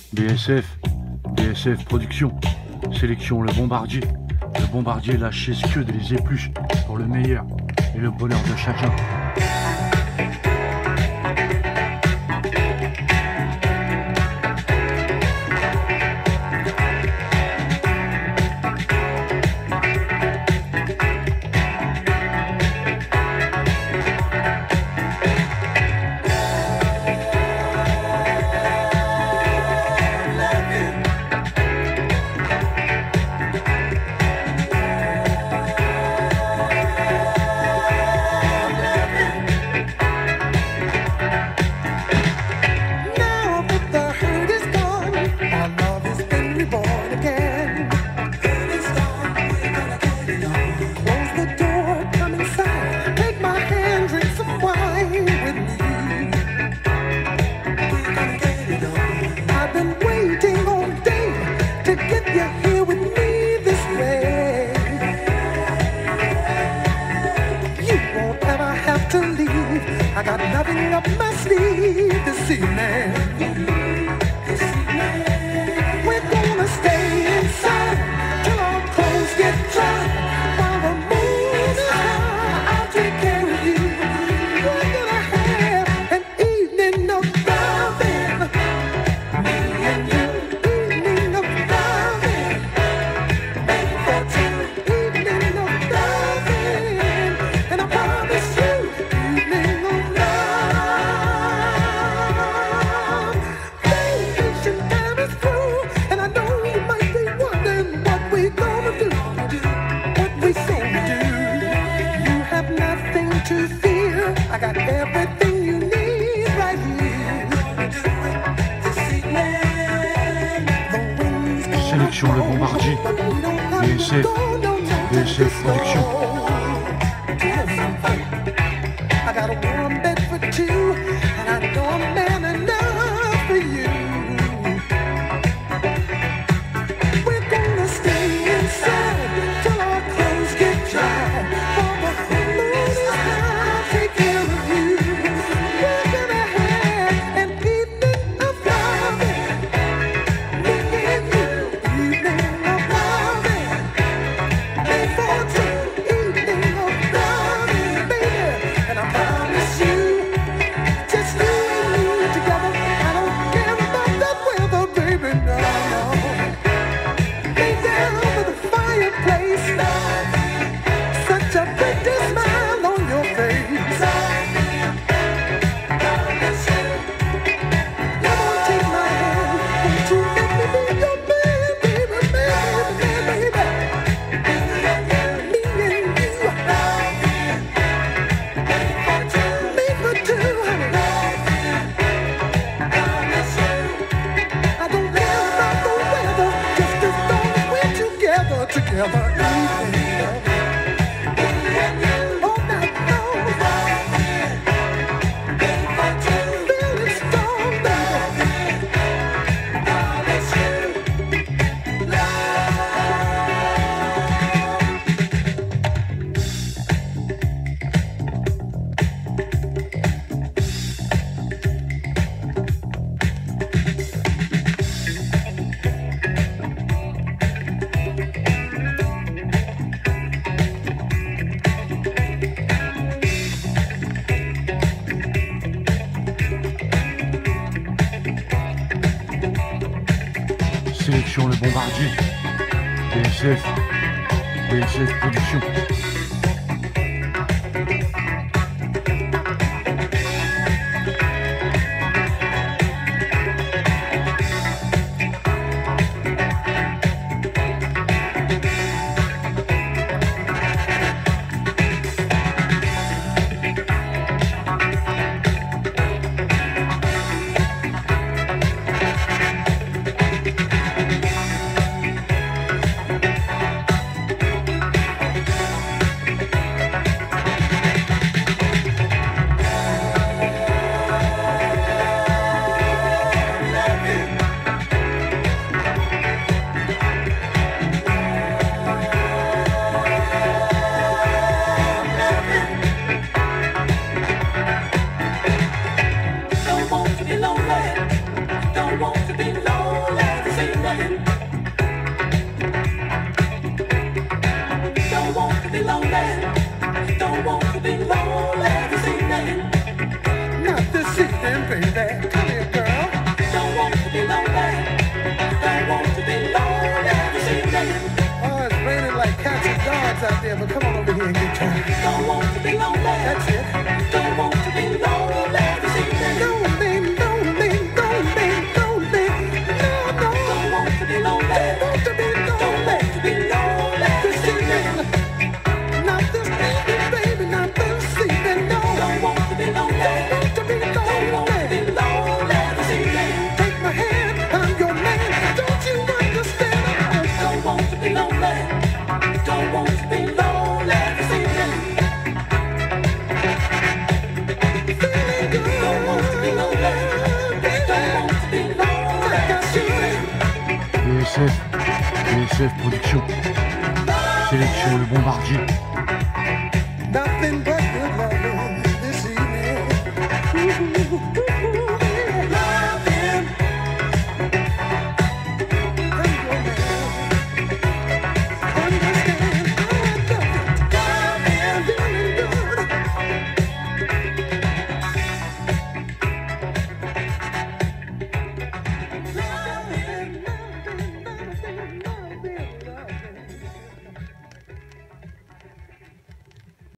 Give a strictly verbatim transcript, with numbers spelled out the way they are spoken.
B S F, B S F Production, sélection Le Bombardier. Le Bombardier lâche ses queues de les épluches pour le meilleur et le bonheur de chacun. I got nothing up my sleeve this evening. We're gonna stay inside till our clothes get dry. While the moon is high, I'll take care of you. We're gonna have an evening of loving, me and you. Evening of loving, made for two. Evening of loving, and I promise you. To fear, I got everything you need right here. Sélection Le Bombardier, B S F, B S F Production. I got a warm bed for two, and I know I'm man enough for you. We're gonna stay inside till our clothes get dry. Together, all night long, feeling strong, Sélection Le Bombardier, B S F, B S F Production. Don't want to be lonely. Don't want to be lonely. evening. Don't want to be lonely. Don't want to be lonely this evening. Not this evening, baby. Come here, girl. Don't want to be lonely. Don't want to be lonely this evening. Oh, it's raining like cats and dogs out there, but come on over here and get your. Don't want to be lonely. That's it. Don't want to be lonely this evening. Lonely, lonely, lonely, lonely. No, no. Don't want to be lonely. Don't want to be lonely. Don't want to be lonely this evening. Not this evening, baby. Not this evening. No. Don't want to be lonely. Don't want to be lonely. Don't want to be lonely this evening. Take my hand, I'm your man. Don't you understand? I don't want to be lonely. Don't want to be lonely this evening. Feeling good. Don't want to be lonely. Don't want to be lonely this evening. B S F, B S F Production. Sélection Le Bombardier. Nothing but